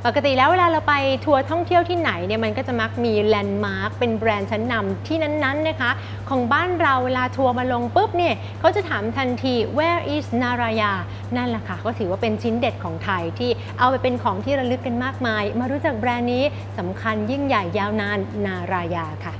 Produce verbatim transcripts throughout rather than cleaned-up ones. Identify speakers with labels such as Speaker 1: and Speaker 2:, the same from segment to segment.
Speaker 1: ปกติแล้วเวลาเราไปทัวร์ท่องเที่ยวที่ไหนเนี่ยมันก็จะมักมีแลนด์มาร์คเป็นแบรนด์ชั้นนำที่นั้นๆนะคะของบ้านเราเวลาทัวร์มาลงปุ๊บเนี่ยเขาจะถามทันที where is Naraya นั่นแหละค่ะก็ถือว่าเป็นชิ้นเด็ดของไทยที่เอาไปเป็นของที่ระลึกกันมากมายมารู้จักแบรนด์นี้สำคัญยิ่งใหญ่ยาวนานนารายาค่ะ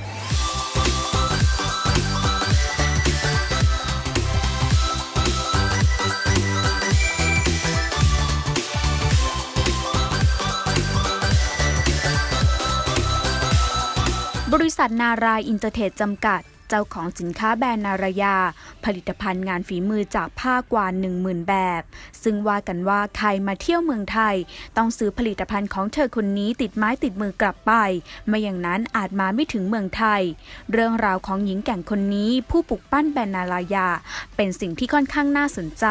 Speaker 2: บริษัทนารายอินเตอร์เทรดจำกัดเจ้าของสินค้าแบรนด์นารายาผลิตภัณฑ์งานฝีมือจากผ้ากว่า หนึ่งหมื่น แบบซึ่งว่ากันว่าใครมาเที่ยวเมืองไทยต้องซื้อผลิตภัณฑ์ของเธอคนนี้ติดไม้ติดมือกลับไปไม่อย่างนั้นอาจมาไม่ถึงเมืองไทยเรื่องราวของหญิงแกร่งคนนี้ผู้ปลุกปั้นแบรนด์นารายาเป็นสิ่งที่ค่อนข้างน่าสนใจ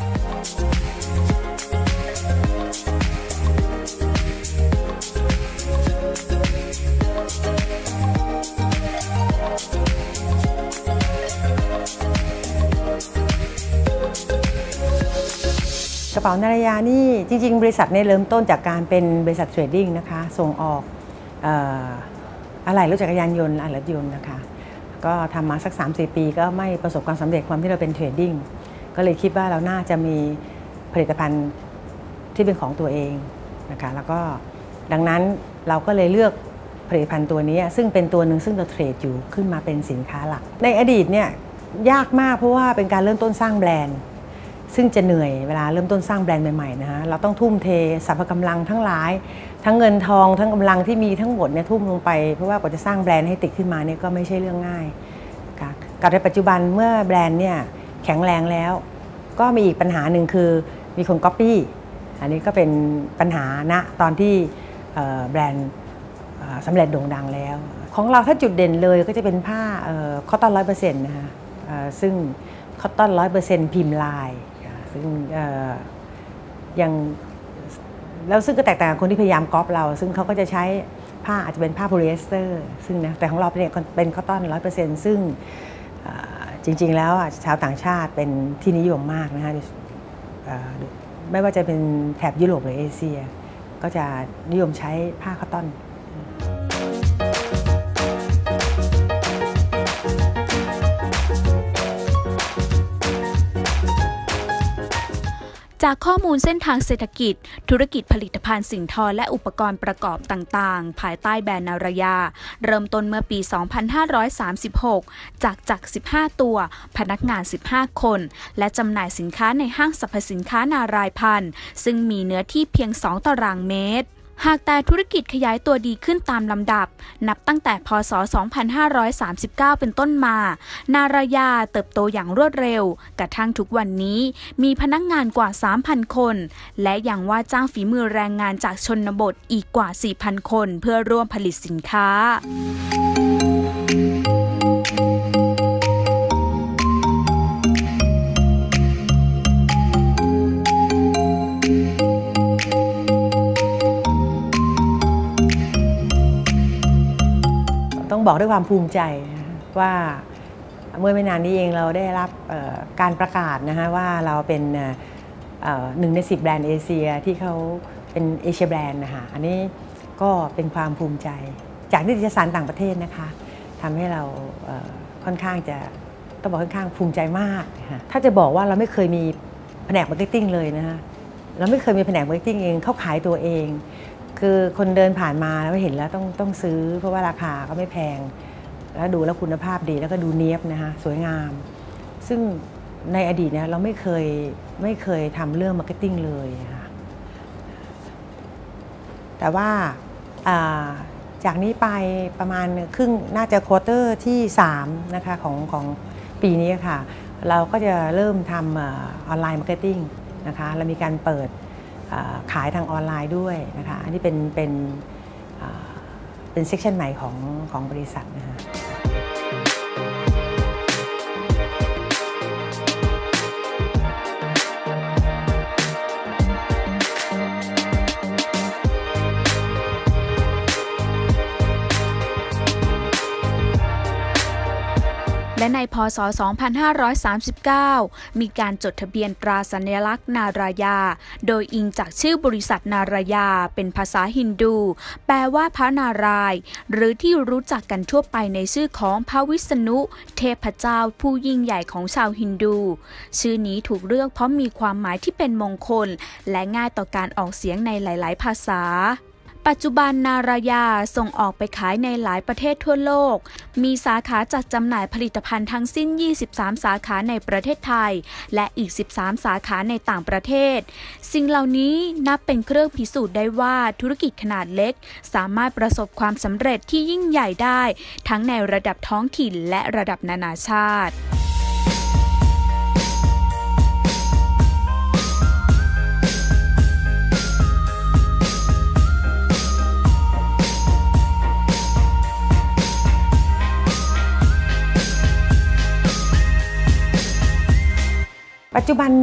Speaker 3: กระเป๋านารายานี่จริงๆบริษัทเนี่ยเริ่มต้นจากการเป็นบริษัทเทรดดิ้งนะคะส่งออกอะไหล่รถจักรยานยนต์อะไหล่รถยนต์นะคะก็ทำมาสัก สามสี่ ปีก็ไม่ประสบความสำเร็จความที่เราเป็นเทรดดิ้งก็เลยคิดว่าเราน่าจะมีผลิตภัณฑ์ที่เป็นของตัวเองนะคะแล้วก็ดังนั้นเราก็เลยเลือกผลิตภัณฑ์ตัวนี้ซึ่งเป็นตัวหนึ่งซึ่งเราเทรดอยู่ขึ้นมาเป็นสินค้าหลักในอดีตเนี่ยยากมากเพราะว่าเป็นการเริ่มต้นสร้างแบรนด์ซึ่งจะเหนื่อยเวลาเริ่มต้นสร้างแบรนด์ใหม่ๆนะฮะเราต้องทุ่มเทสรรพกำลังทั้งหลายทั้งเงินทองทั้งกำลังที่มีทั้งหมดเนี่ยทุ่มลงไปเพราะว่ากว่าจะสร้างแบรนด์ให้ติดขึ้นมาเนี่ยก็ไม่ใช่เรื่องง่ายค่ะกับในปัจจุบันเมื่อแบรนด์เนี่ยแข็งแรงแล้วก็มีอีกปัญหาหนึ่งคือมีคนก๊อปปี้อันนี้ก็เป็นปัญหาณตอนที่แบรนด์สำเร็จโด่งดังแล้วของเราถ้าจุดเด่นเลยก็จะเป็นผ้าคอตตอนร้อยเปอร์เซ็นต์นะคะซึ่งคอตตอนร้อยเปอร์เซ็นต์พิมพ์ลายซึ่งยังแล้วซึ่งก็แตกต่างกับคนที่พยายามก๊อปเราซึ่งเขาก็จะใช้ผ้าอาจจะเป็นผ้าโพลีเอสเตอร์ซึ่งนะแต่ของเราเนี่ยเป็นคอตตอนร้อยเปอร์เซ็นต์ซึ่งจริงๆแล้วชาวต่างชาติเป็นที่นิยมมากนะคะไม่ว่าจะเป็นแถบยุโรปหรือเอเชียก็จะนิยมใช้ผ้าคอตตอน
Speaker 2: จากข้อมูลเส้นทางเศรษฐกิจธุรกิจผลิตภัณฑ์สิ่งทอและอุปกรณ์ประกอบต่างๆภายใต้แบรนด์นารายาเริ่มต้นเมื่อปี สองพันห้าร้อยสามสิบหก จากจักร สิบห้า ตัวพนักงาน สิบห้า คนและจำหน่ายสินค้าในห้างสรรพสินค้านารายพันธ์ซึ่งมีเนื้อที่เพียง สอง ตารางเมตรหากแต่ธุรกิจขยายตัวดีขึ้นตามลำดับนับตั้งแต่พ.ศ. สองพันห้าร้อยสามสิบเก้า เป็นต้นมานารายาเติบโตอย่างรวดเร็วกระทั่งทุกวันนี้มีพนักงานกว่า สามพัน คนและยังว่าจ้างฝีมือแรงงานจากชนบทอีกกว่า สี่พัน คนเพื่อร่วมผลิตสินค้า
Speaker 3: ต้องบอกด้วยความภูมิใจว่าเมื่อไม่นานนี้เองเราได้รับการประกาศนะฮะว่าเราเป็นหนึ่งในสิบแบรนด์เอเชียที่เขาเป็นเอเชียแบรนด์นะคะอันนี้ก็เป็นความภูมิใจจากนิตยสารต่างประเทศนะคะทำให้เราค่อนข้างจะต้องบอกค่อนข้างภูมิใจมากถ้าจะบอกว่าเราไม่เคยมีแผนกมาร์เก็ตติ้งเลยนะฮะเราไม่เคยมีแผนกมาร์เก็ตติ้งเองเขาขายตัวเองคือคนเดินผ่านมาแล้วเห็นแล้วต้องต้องซื้อเพราะว่าราคาก็ไม่แพงแล้วดูแล้วคุณภาพดีแล้วก็ดูเนี๊ยบนะคะสวยงามซึ่งในอดีตเนี่ยเราไม่เคยไม่เคยทำเรื่องมาร์เก็ตติ้งเลยค่ะแต่ว่าจากนี้ไปประมาณครึ่งน่าจะควอเตอร์ที่สามนะคะของของปีนี้ค่ะเราก็จะเริ่มทำออนไลน์มาร์เก็ตติ้งนะคะเรามีการเปิดขายทางออนไลน์ด้วยนะคะอันนี้เป็นเป็นเป็นเซกชันใหม่ของของบริษัทนะคะ
Speaker 2: และในพ.ศ. สองพันห้าร้อยสามสิบเก้ามีการจดทะเบียนตราสัญลักษณ์นารายาโดยอิงจากชื่อบริษัทนารายาเป็นภาษาฮินดูแปลว่าพระนารายณ์หรือที่รู้จักกันทั่วไปในชื่อของพระวิษณุเทพเจ้าผู้ยิ่งใหญ่ของชาวฮินดูชื่อนี้ถูกเลือกเพราะมีความหมายที่เป็นมงคลและง่ายต่อการออกเสียงในหลายๆภาษาปัจจุบันนารายาส่งออกไปขายในหลายประเทศทั่วโลกมีสาขาจัดจำหน่ายผลิตภัณฑ์ทั้งสิ้นยี่สิบสามสาขาในประเทศไทยและอีกสิบสามสาขาในต่างประเทศสิ่งเหล่านี้นับเป็นเครื่องพิสูจน์ได้ว่าธุรกิจขนาดเล็กสามารถประสบความสำเร็จที่ยิ่งใหญ่ได้ทั้งในระดับท้องถิ่นและระดับนานาชาติ
Speaker 3: ปัจจุบัน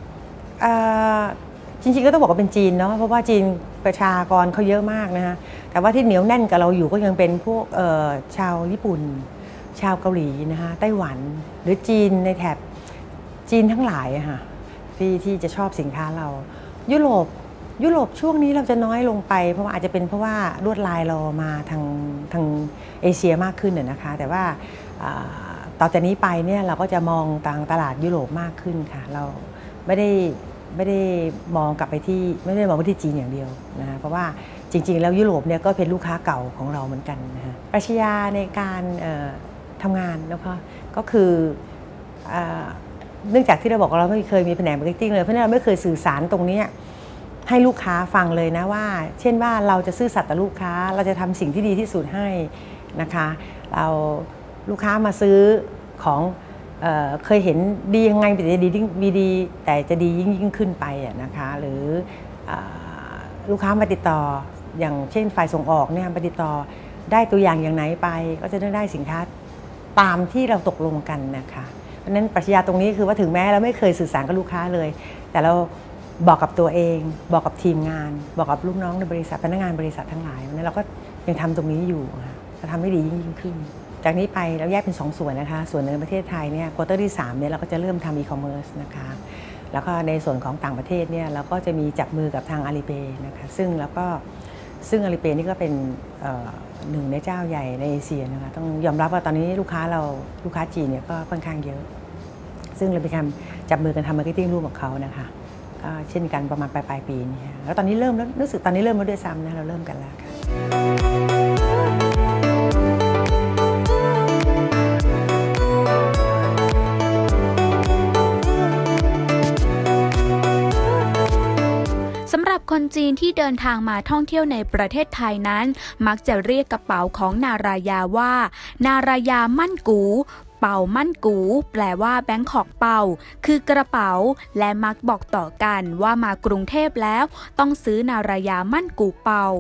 Speaker 3: จริงๆก็ต้องบอกว่าเป็นจีนเนาะเพราะว่าจีนประชากรเขาเยอะมากนะคะแต่ว่าที่เหนียวแน่นกับเราอยู่ก็ยังเป็นพวกชาวญี่ปุ่นชาวเกาหลีนะคะไต้หวันหรือจีนในแถบจีนทั้งหลายค่ะที่ที่จะชอบสินค้าเรายุโรปยุโรปช่วงนี้เราจะน้อยลงไปเพราะว่าอาจจะเป็นเพราะว่าลวดลายเรามาทางทางเอเชียมากขึ้นนะคะแต่ว่าต่อจากนี้ไปเนี่ยเราก็จะมองทางตลาดยุโรปมากขึ้นค่ะเราไม่ได้ไม่ได้มองกลับไปที่ไม่ได้มองไปที่จีนอย่างเดียวนะเพราะว่าจริงๆแล้วยุโรปเนี่ยก็เป็นลูกค้าเก่าของเราเหมือนกันนะปรัชญาในการทำงานนะคะก็คือเนื่องจากที่เราบอกเราไม่เคยมีแผนกมาร์เก็ตติ้งเลยเพราะฉะนั้นเราไม่เคยสื่อสารตรงนี้ให้ลูกค้าฟังเลยนะว่าเช่นว่าเราจะซื่อสัตย์ต่อลูกค้าเราจะทำสิ่งที่ดีที่สุดให้นะคะเราลูกค้ามาซื้อของ เ, เคยเห็นดียังไงแต่จะดีดีดีแต่จะดียิ่งยิ่งขึ้นไปนะคะหรือลูกค้ามาติดต่ออย่างเช่นฝ่ายส่งออกเนี่ยมาติดต่อได้ตัวอย่างอย่างไหนไปก็จะได้สินค้าตามที่เราตกลงกันนะคะเพราะฉะนั้นปรัชญาตรงนี้คือว่าถึงแม้เราไม่เคยสื่อสารกับลูกค้าเลยแต่เราบอกกับตัวเองบอกกับทีมงานบอกกับลูกน้องในบริษัทพนักงานบริษัททั้งหลายนั้นเราก็ยังทำตรงนี้อยู่จะทำให้ดียิ่งยิ่งขึ้นจากนี้ไปเราแยกเป็นสองส่วนนะคะส่วนในประเทศไทยเนี่ยควอเตอร์ที่สามเนี่ยเราก็จะเริ่มทำอีคอมเมิร์ซนะคะแล้วก็ในส่วนของต่างประเทศเนี่ยเราก็จะมีจับมือกับทางอาลีเปย์นะคะซึ่งแล้วก็ซึ่งอาลีเปย์นี่ก็เป็นหนึ่งในเจ้าใหญ่ในเอเชียนะคะต้องยอมรับว่าตอนนี้ลูกค้าเราลูกค้าจีนเนี่ยก็ค่อนข้างเยอะซึ่งเราไปทำจับมือกันทำมาร์เก็ตติ้งร่วมกับเขานะคะก็เช่นกันประมาณปลายปลายปีนี้แล้วตอนนี้เริ่มแล้วรู้สึกตอนนี้เริ่มแล้วด้วยซ้ำนะเราเริ่มกันแล้วค่ะ
Speaker 2: สำหรับคนจีนที่เดินทางมาท่องเที่ยวในประเทศไทยนั้นมักจะเรียกกระเป๋าของนารายาว่านารายามั่นกูเป่ามั่นกูแปลว่าแบงคอกเป่าคือกระเป๋าและมักบอกต่อกันว่ามากรุงเทพแล้วต้องซื้อนารายามั่นกูเป่า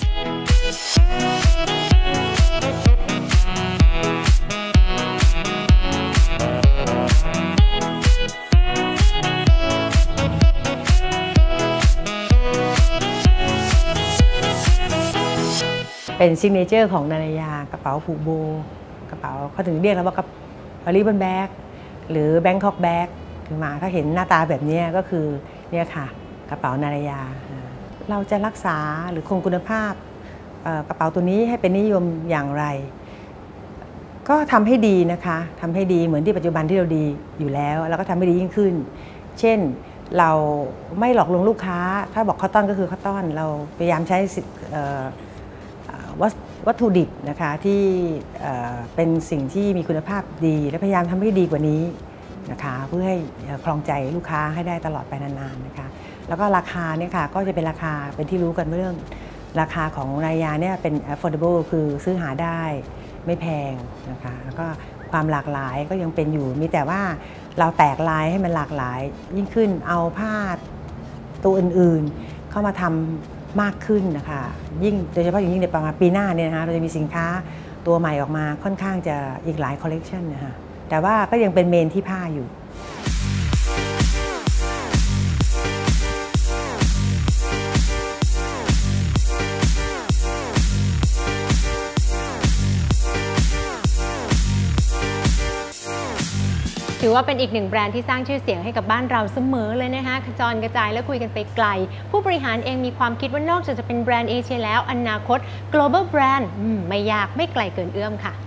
Speaker 3: เป็นซิกเนเจอร์ของนารายากระเป๋าผูกโบกระเป๋าเขาถึงเรียกแล้วว่ากระเป๋าริบบอนแบ็กหรือแบงคอกแบ็กคือมาถ้าเห็นหน้าตาแบบนี้ก็คือเนี่ยค่ะกระเป๋านารายาเราจะรักษาหรือคงคุณภาพกระเป๋าตัวนี้ให้เป็นนิยมอย่างไรก็ทำให้ดีนะคะทำให้ดีเหมือนที่ปัจจุบันที่เราดีอยู่แล้วแล้วก็ทำให้ดียิ่งขึ้นเช่นเราไม่หลอกลวงลูกค้าถ้าบอกคอตตอนก็คือคอตตอนเราพยายามใช้วัตถุดิบนะคะที่เป็นสิ่งที่มีคุณภาพดีและพยายามทำให้ดีกว่านี้นะคะเพื่อให้ครองใจลูกค้าให้ได้ตลอดไปนานๆนะคะแล้วก็ราคาเนี่ยค่ะก็จะเป็นราคาเป็นที่รู้กันเรื่องราคาของนารายาเนี่ยเป็น affordable คือซื้อหาได้ไม่แพงนะคะแล้วก็ความหลากหลายก็ยังเป็นอยู่มีแต่ว่าเราแตกลายให้มันหลากหลายยิ่งขึ้นเอาผ้าตัวอื่นๆเข้ามาทำมากขึ้นนะคะยิ่งโดยเฉพาะอย่างยิ่งในประมาณปีหน้าเนี่ยนะคะเราจะมีสินค้าตัวใหม่ออกมาค่อนข้างจะอีกหลายคอลเลกชันนะคะแต่ว่าก็ยังเป็นเมนที่ผ้าอยู่
Speaker 1: ถือว่าเป็นอีกหนึ่งแบรนด์ที่สร้างชื่อเสียงให้กับบ้านเราเสมอเลยนะคะกระจรกระจายและคุยกันไปไกลผู้บริหารเองมีความคิดว่านอกจากจะเป็นแบรนด์เอเชียแล้วอนาคต global brand ไม่ยากไม่ไกลเกินเอื้อมค่ะ